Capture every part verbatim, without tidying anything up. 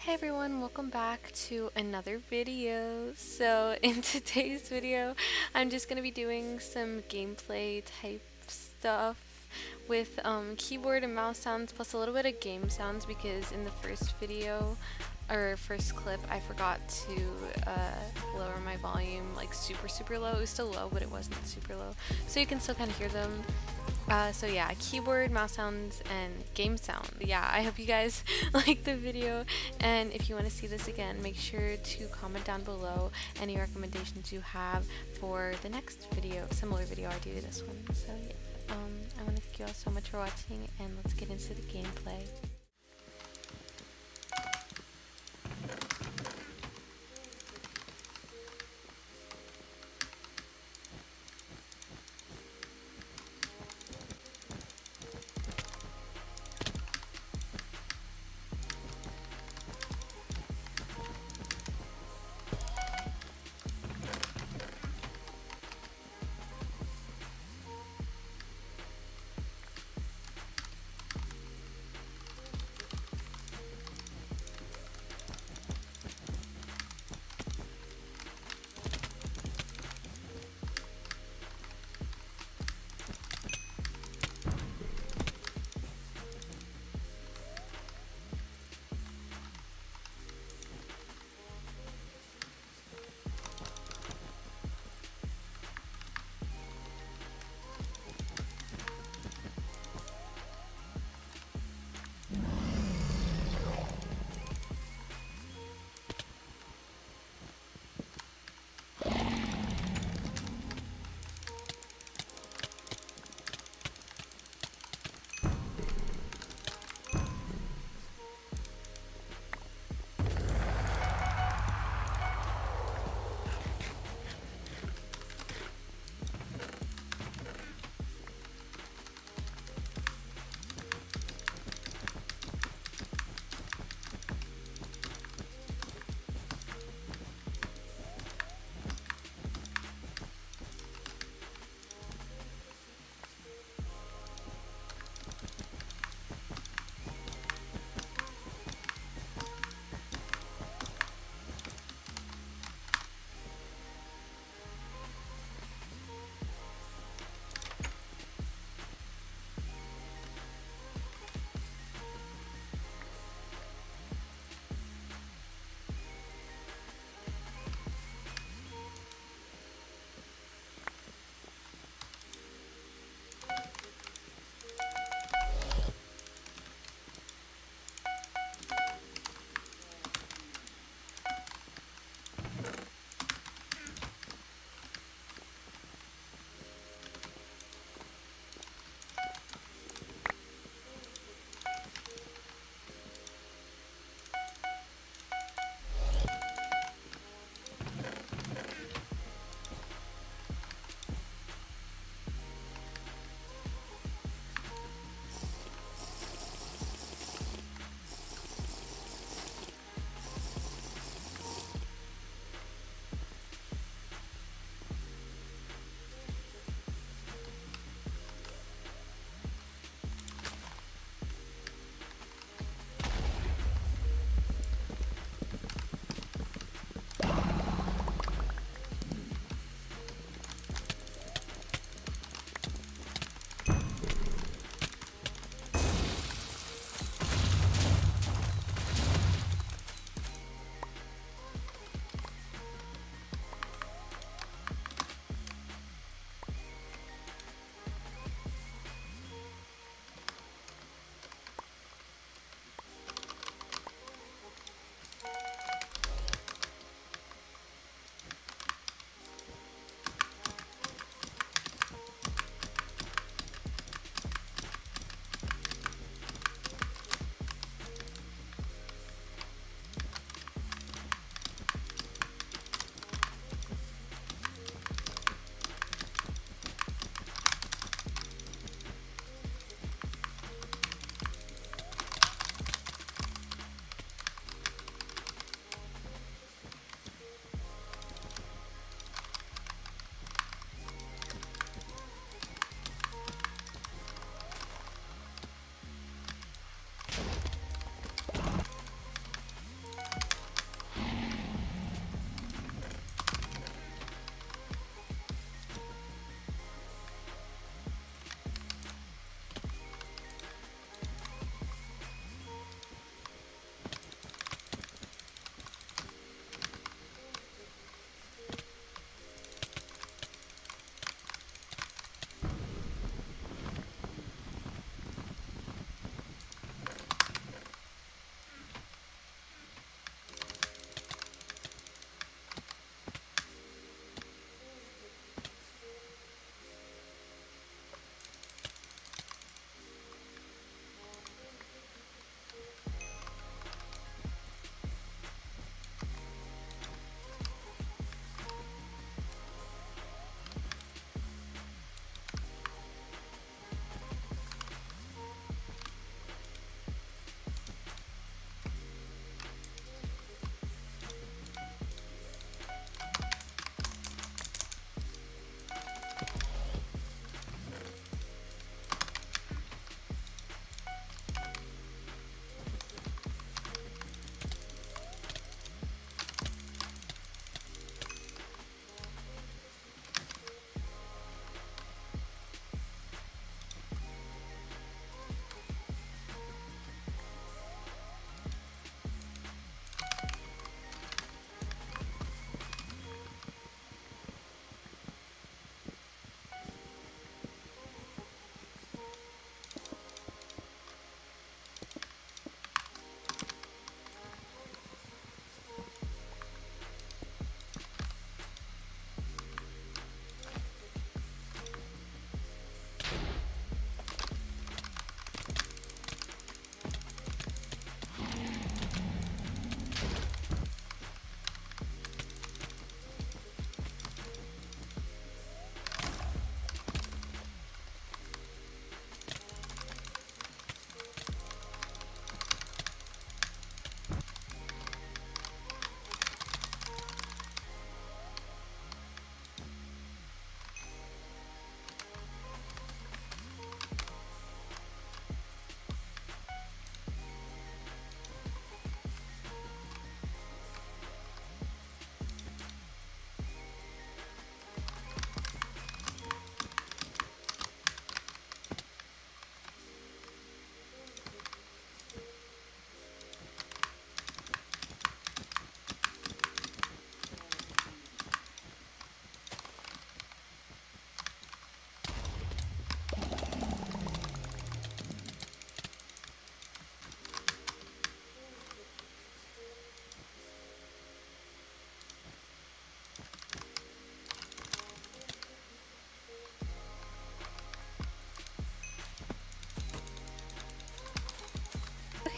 Hey everyone, welcome back to another video. So in today's video, I'm just going to be doing some gameplay type stuff with um, keyboard and mouse sounds plus a little bit of game sounds because in the first video or first clip I forgot to uh, lower my volume like super super low. It was still low but it wasn't super low, so you can still kind of hear them. Uh, so yeah, keyboard, mouse sounds, and game sound. Yeah, I hope you guys like the video, and if you want to see this again, make sure to comment down below any recommendations you have for the next video, similar video I do to this one. So yeah, um, I want to thank you all so much for watching, and let's get into the gameplay.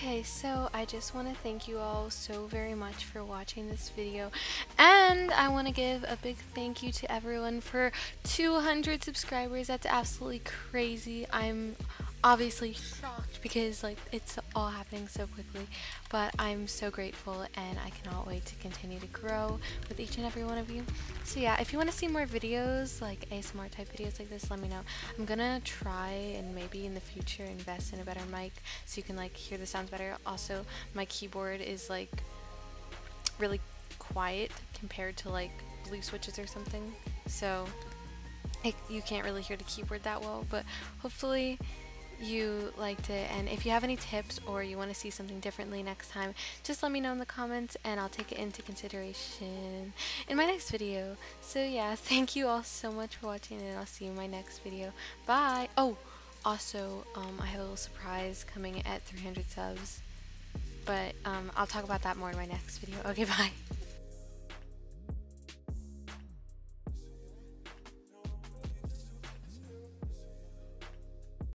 Okay, so I just want to thank you all so very much for watching this video, and I want to give a big thank you to everyone for two hundred subscribers. That's absolutely crazy. I'm obviously shocked because like it's all happening so quickly, but I'm so grateful and I cannot wait to continue to grow with each and every one of you. So yeah, if you want to see more videos like A S M R type videos like this, let me know. I'm gonna try and maybe in the future invest in a better mic so you can like hear the sounds better. Also, my keyboard is like really quiet compared to like blue switches or something, so it, you can't really hear the keyboard that well, but hopefully you liked it, and if you have any tips or you want to see something differently next time, just let me know in the comments and I'll take it into consideration in my next video. So yeah, thank you all so much for watching, and I'll see you in my next video. Bye! Oh, also, um, I have a little surprise coming at three hundred subs, but um, I'll talk about that more in my next video. Okay, bye!